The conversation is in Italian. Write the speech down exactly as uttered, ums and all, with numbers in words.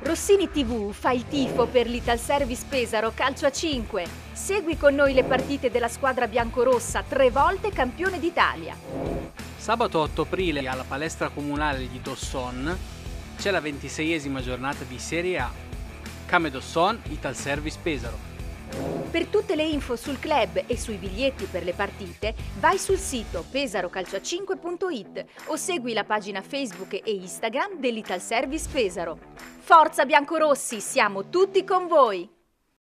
Rossini tivù fa il tifo per l'Italservice Pesaro Calcio a cinque. Segui con noi le partite della squadra biancorossa, tre volte campione d'Italia. Sabato otto aprile alla palestra comunale di Dosson c'è la ventiseiesima giornata di Serie A. Came Dosson, Italservice Pesaro. Per tutte le info sul club e sui biglietti per le partite, vai sul sito pesaro calcio a cinque punto it o segui la pagina Facebook e Instagram dell'Italservice Pesaro. Forza biancorossi, siamo tutti con voi!